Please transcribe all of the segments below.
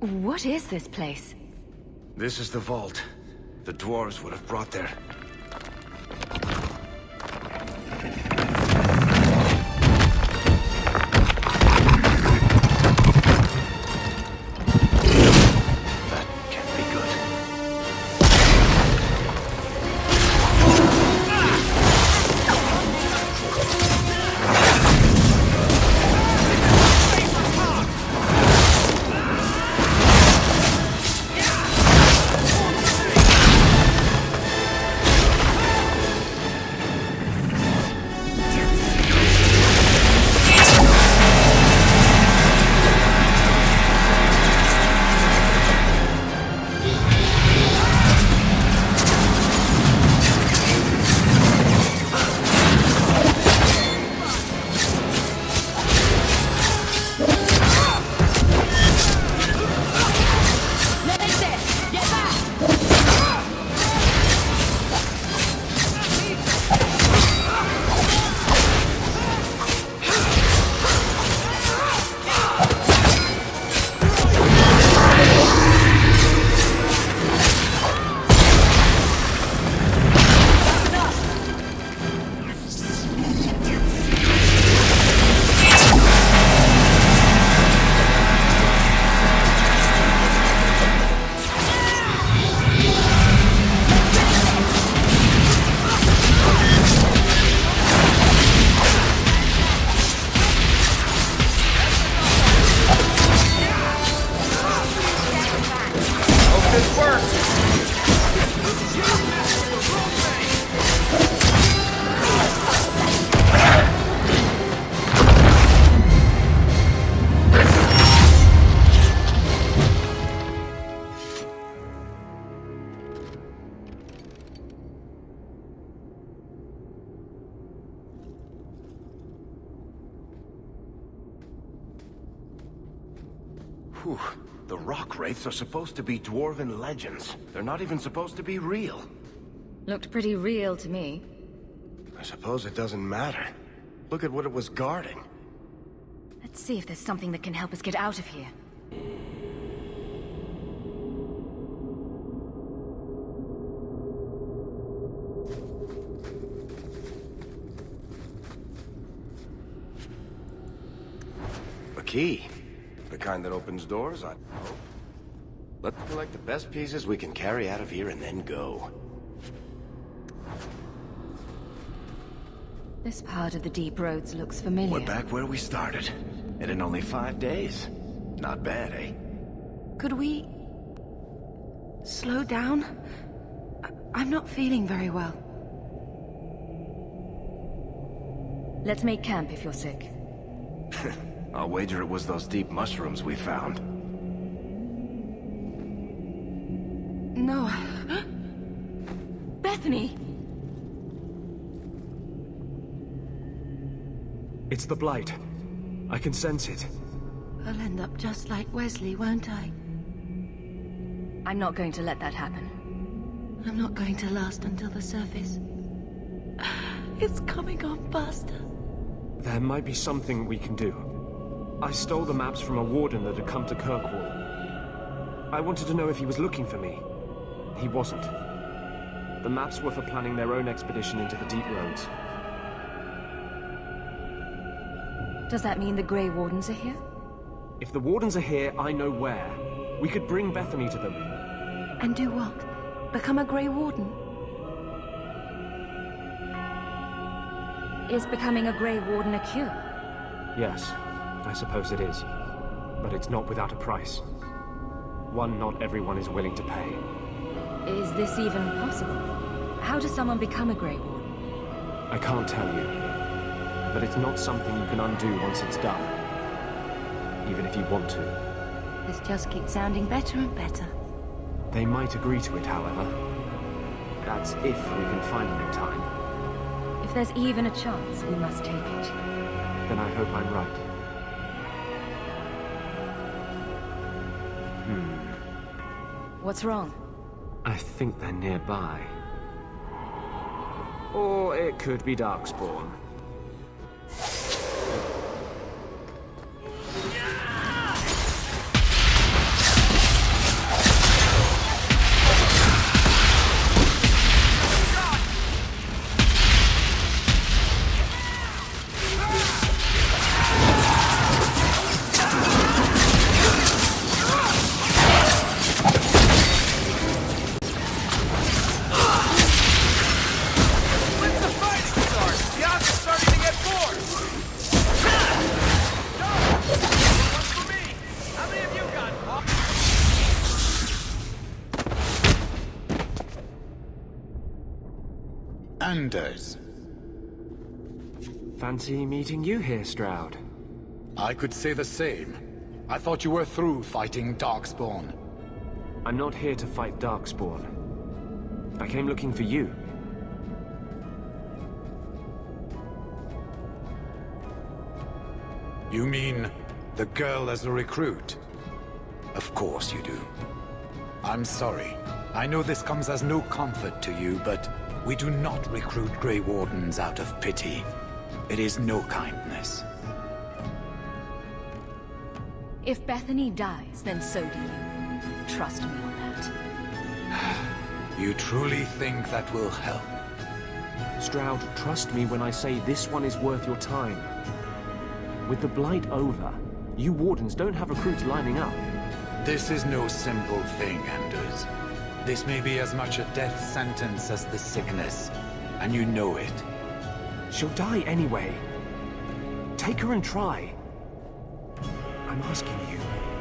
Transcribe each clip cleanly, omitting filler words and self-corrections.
What is this place? This is the vault. The dwarves would have brought their... That can't be good. Whew. The Rock Wraiths are supposed to be dwarven legends. They're not even supposed to be real. Looked pretty real to me. I suppose it doesn't matter. Look at what it was guarding. Let's see if there's something that can help us get out of here. A key. The kind that opens doors, I hope. Let's collect the best pieces we can carry out of here and then go. This part of the deep roads looks familiar. We're back where we started. And in only 5 days. Not bad, eh? Could we... slow down? I'm not feeling very well. Let's make camp if you're sick. I'll wager it was those deep mushrooms we found. No. Bethany! It's the Blight. I can sense it. I'll end up just like Wesley, won't I? I'm not going to let that happen. I'm not going to last until the surface. It's coming on faster. There might be something we can do. I stole the maps from a warden that had come to Kirkwall. I wanted to know if he was looking for me. He wasn't. The maps were for planning their own expedition into the deep roads. Does that mean the Grey Wardens are here? If the Wardens are here, I know where. We could bring Bethany to them. And do what? Become a Grey Warden? Is becoming a Grey Warden a cure? Yes, I suppose it is. But it's not without a price. One not everyone is willing to pay. Is this even possible? How does someone become a Grey Warden? I can't tell you. But it's not something you can undo once it's done. Even if you want to. This just keeps sounding better and better. They might agree to it, however. That's if we can find them in time. If there's even a chance, we must take it. Then I hope I'm right. What's wrong? I think they're nearby. Or it could be Darkspawn. Anders. Fancy meeting you here, Stroud. I could say the same. I thought you were through fighting Darkspawn. I'm not here to fight Darkspawn. I came looking for you. You mean the girl as a recruit? Of course you do. I'm sorry. I know this comes as no comfort to you, but we do not recruit Grey Wardens out of pity. It is no kindness. If Bethany dies, then so do you. Trust me on that. You truly think that will help? Stroud, trust me when I say this one is worth your time. With the Blight over, you Wardens don't have recruits lining up. This is no simple thing, Anders. This may be as much a death sentence as the sickness, and you know it. She'll die anyway. Take her and try. I'm asking you.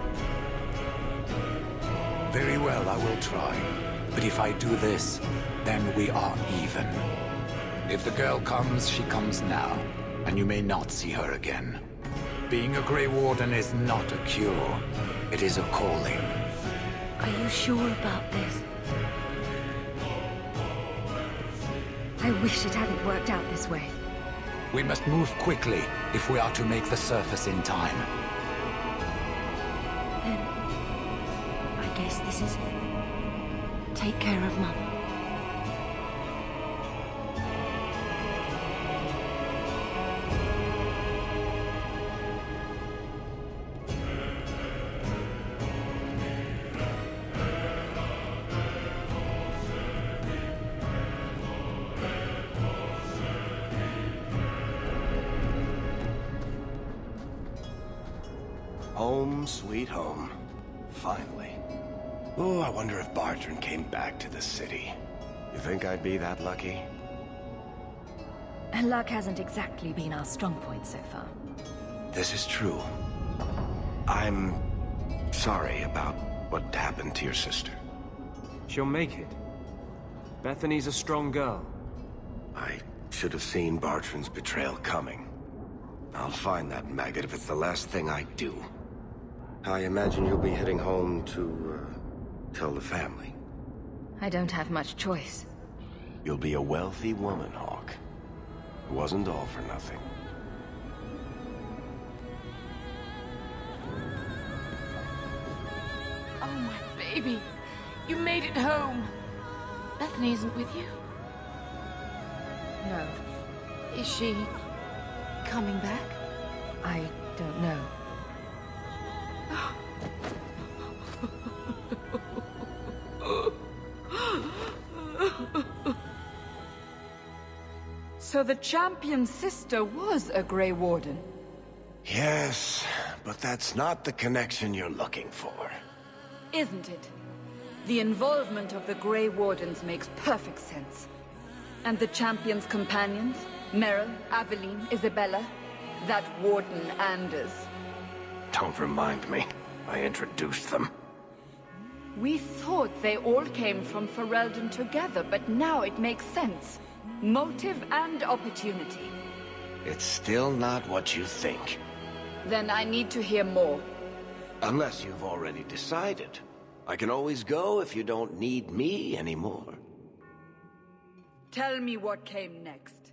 Very well, I will try. But if I do this, then we are even. If the girl comes, she comes now, and you may not see her again. Being a Grey Warden is not a cure. It is a calling. Are you sure about this? I wish it hadn't worked out this way. We must move quickly if we are to make the surface in time. Then, I guess this is it. Take care of Mum. Home, sweet home. Finally. Oh, I wonder if Bartrand came back to the city. You think I'd be that lucky? And luck hasn't exactly been our strong point so far. This is true. I'm sorry about what happened to your sister. She'll make it. Bethany's a strong girl. I should have seen Bartrand's betrayal coming. I'll find that maggot if it's the last thing I do. I imagine you'll be heading home to, tell the family. I don't have much choice. You'll be a wealthy woman, Hawke. It wasn't all for nothing. Oh, my baby. You made it home. Bethany isn't with you? No, Is she coming back? I don't know. So the champion's sister was a Grey Warden? Yes, but that's not the connection you're looking for. Isn't it? The involvement of the Grey Wardens makes perfect sense. And the champion's companions? Merrill, Aveline, Isabella? That Warden Anders. Don't remind me. I introduced them. We thought they all came from Ferelden together, but now it makes sense. Motive and opportunity. It's still not what you think. Then I need to hear more. Unless you've already decided. I can always go if you don't need me anymore. Tell me what came next.